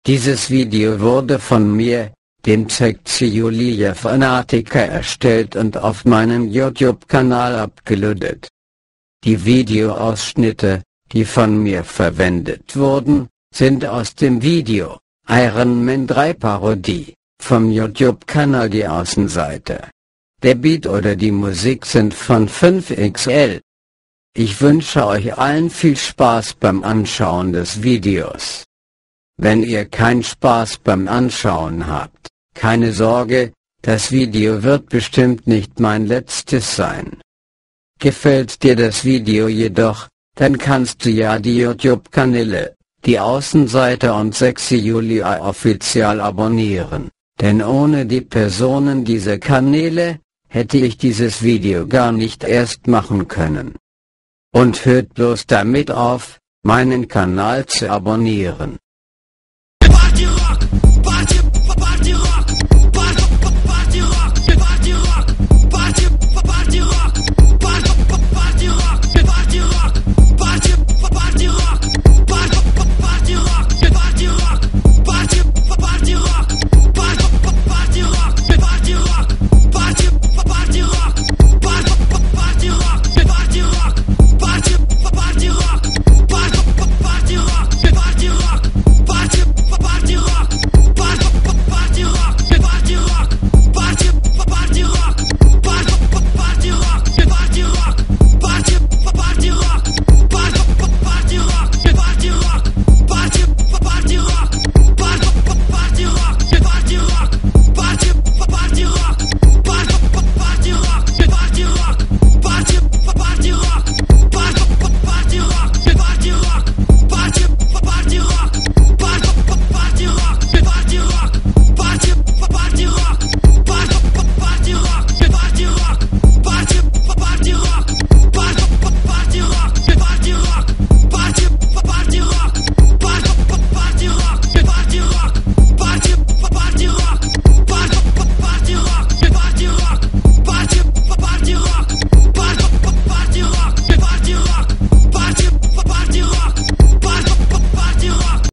Dieses Video wurde von mir, dem Sexy Julia Fanatiker, erstellt und auf meinem YouTube-Kanal abgeloadet. Die Videoausschnitte, die von mir verwendet wurden, sind aus dem Video Iron Man 3 Parodie vom YouTube-Kanal Die Außenseiter. Der Beat oder die Musik sind von 5XL. Ich wünsche euch allen viel Spaß beim Anschauen des Videos. Wenn ihr keinen Spaß beim Anschauen habt, keine Sorge, das Video wird bestimmt nicht mein letztes sein. Gefällt dir das Video jedoch, dann kannst du ja die YouTube-Kanäle, Die Außenseiter und Sexy Julia offiziell abonnieren, denn ohne die Personen dieser Kanäle, hätte ich dieses Video gar nicht erst machen können. Und hört bloß damit auf, meinen Kanal zu abonnieren.